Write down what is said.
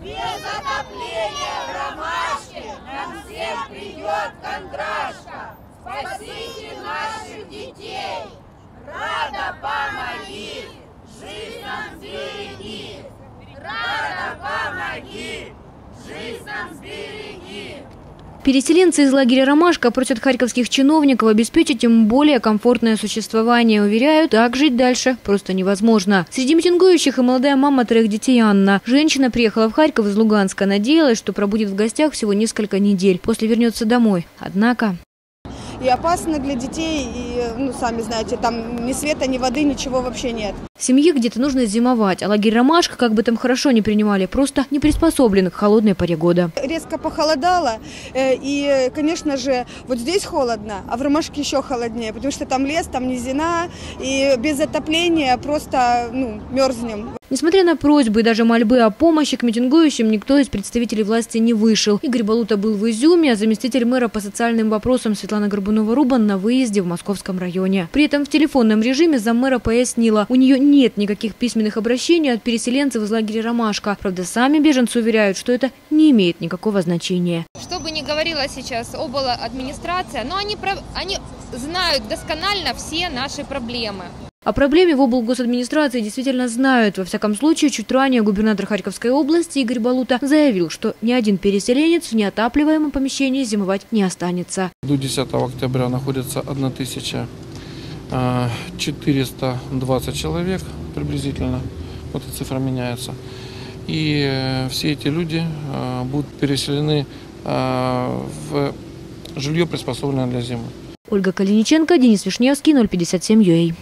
Без отопления в Ромашке нам всем придет контрашка. Спасите наших детей. Рада, помоги, жизнь нам сбереги. Рада, помоги, жизнь нам сбереги. Переселенцы из лагеря «Ромашка» просят харьковских чиновников обеспечить им более комфортное существование. Уверяют, так жить дальше просто невозможно. Среди митингующих и молодая мама 3 детей Анна. Женщина приехала в Харьков из Луганска. Надеялась, что пробудет в гостях всего несколько недель. После вернется домой. Однако... И опасно для детей, и, сами знаете, там ни света, ни воды, ничего вообще нет. Семье где-то нужно зимовать, а лагерь «Ромашка», как бы там хорошо не принимали, просто не приспособлен к холодной поре года. Резко похолодало, и, конечно же, вот здесь холодно, а в «Ромашке» еще холоднее, потому что там лес, там низина, и без отопления просто, мерзнем. Несмотря на просьбы и даже мольбы о помощи, к митингующим никто из представителей власти не вышел. Игорь Балута был в Изюме, а заместитель мэра по социальным вопросам Светлана Горбунова-Рубан на выезде в Московском районе. При этом в телефонном режиме заммэра пояснила, у нее нет никаких письменных обращений от переселенцев из лагеря «Ромашка». Правда, сами беженцы уверяют, что это не имеет никакого значения. Что бы ни говорила сейчас обладминистрация, но они знают досконально все наши проблемы. О проблеме в облгосадминистрации действительно знают. Во всяком случае, чуть ранее губернатор Харьковской области Игорь Балута заявил, что ни один переселенец в неотапливаемом помещении зимовать не останется. До 10 октября находится 1420 человек приблизительно. Вот эта цифра меняется. И все эти люди будут переселены в жилье, приспособленное для зимы. Ольга Калиниченко, Денис Вишневский, 057 UA.